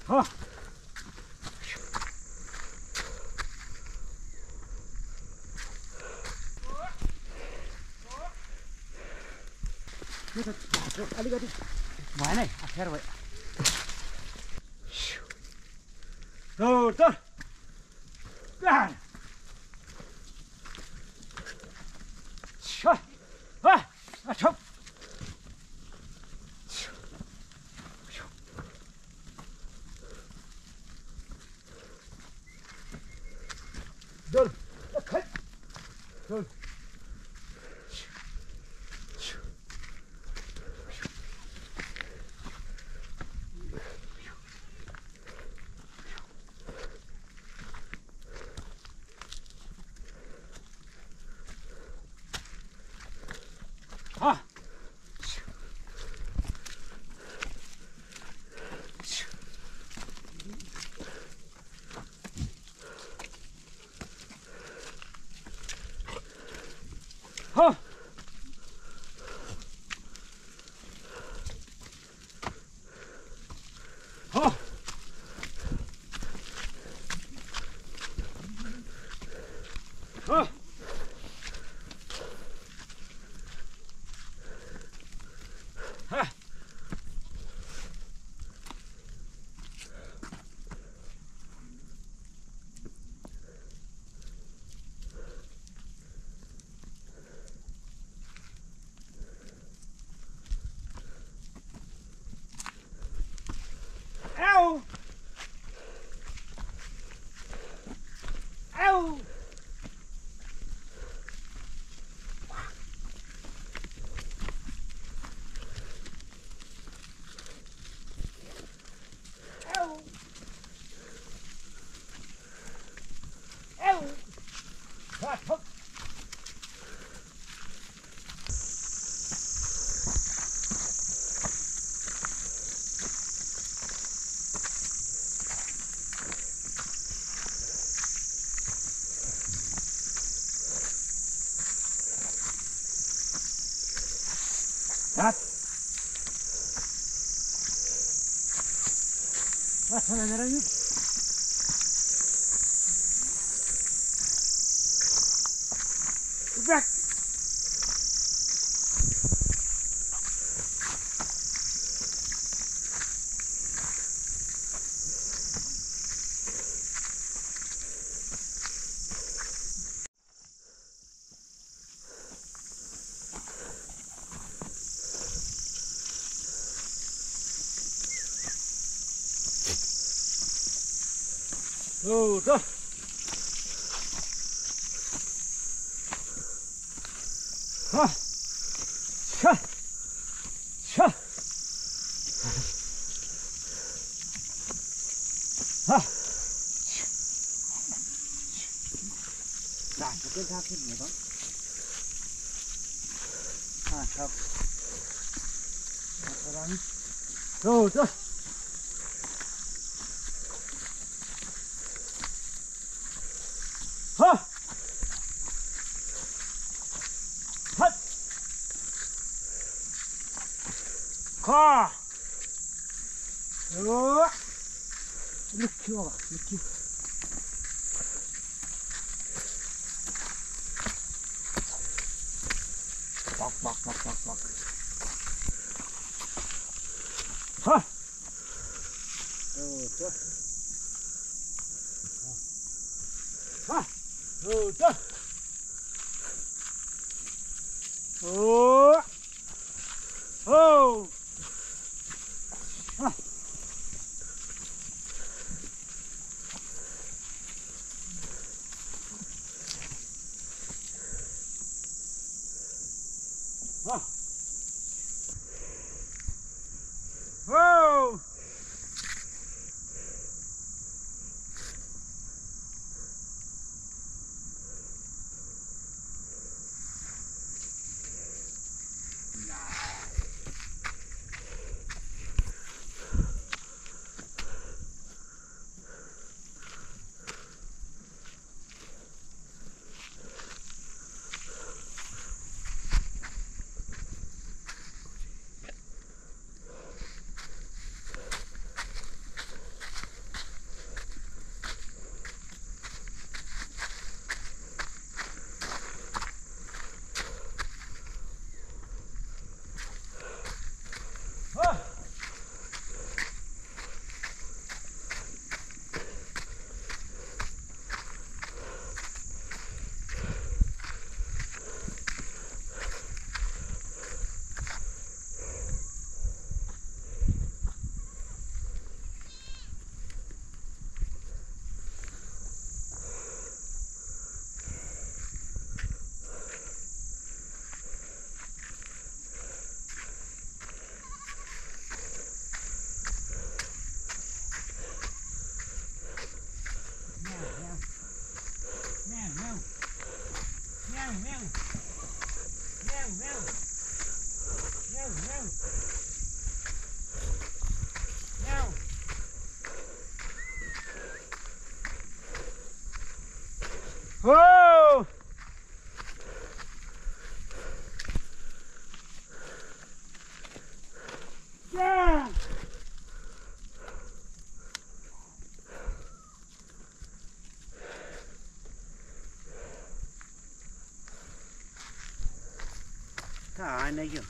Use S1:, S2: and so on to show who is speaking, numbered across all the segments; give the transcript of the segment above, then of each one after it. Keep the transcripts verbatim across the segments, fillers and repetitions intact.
S1: Ha. अलिकति भएन है अप्ठ्यारो भयो हो त ठप डोल खै डोल ha. Ha. Ha. Ha. Ha. Ow! Ow! Ow! Ow! Ah, fuck. That. That's another one. Back. Oh, da. Ha. Sha. Sha. Ha. Nah, cái ra cái gì đó. À, không. Rồi, da. Ha! Hut! Ha! Oh! Look you, look you. Bok, bok, bok, bok, bok. Ha! Oh, ha! Ha! Oh, da! Oh! Oh! Ha! Ha! Oh! Whoa! Yeah!
S2: Thả này kìa.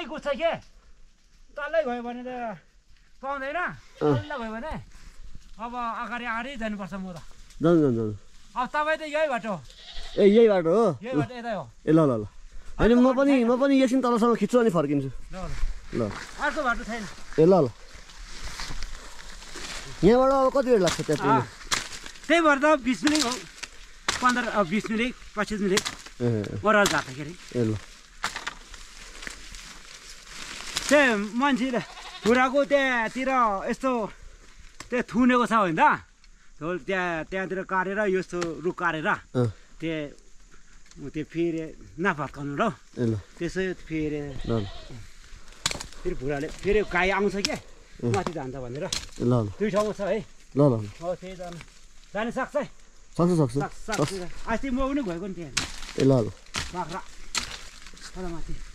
S2: कुछ छ के तल्लै गयो भने त पाउँदैन तल्लै गयो भने अब अगाडि अगाडि जानुपर्छ म त
S3: जानु जानु जानु
S2: अब तपाईँ त यही बाटो
S3: ए यही बाटो हो
S2: यही बाटो यतै हो
S3: ए ल ल ल होइन म पनि म पनि एकछिन तलसम्म खिच्छु अनि फर्किन्छु
S2: ल
S3: ल
S2: अर्को बाटो छैन
S3: ए ल ल यहाँबाट अब कति बेर लाग्छ त्यहाँ पुग्नु
S2: त्यही भएर त बिस मिनट हो पन्ध्र बिस मिनट पच्चिस मिनट
S3: ए
S2: ओह्रालो जाँदाखेरि
S3: ए ल
S2: त्यही मान्छे छोराको त्यहाँतिर यस्तो त्यो थुनेको छ होइन त त्यहाँ त्यहाँतिर काटेर यस्तो रुख काटेर त्यो त्यो फेरि नफर्काउनु र
S3: ए ल
S2: त्यसै फेरि
S3: ल ल
S2: फेरि भुराले फेरि गाई आउँछ क्या माथि जान्छ भनेर
S3: ल ल
S2: दुई ठाउँमा छ है
S3: ल ल
S2: हो त्यही जानु जानु सक्छ है
S3: सक्छु सक्छु
S2: सक्छ अस्ति म पनि गएको नि त्यहाँ
S3: ए ल ल
S2: बाख्रा तल माथि